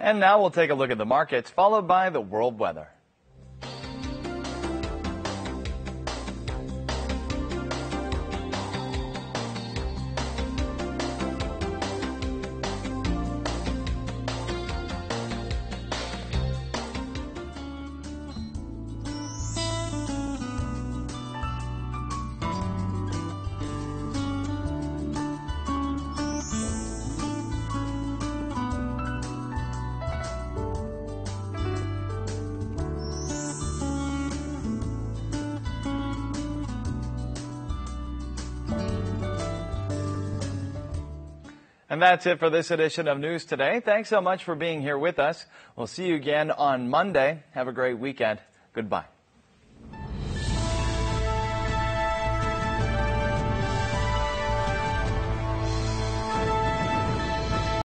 And now we'll take a look at the markets, followed by the world weather. And that's it for this edition of News Today. Thanks so much for being here with us. We'll see you again on Monday. Have a great weekend. Goodbye.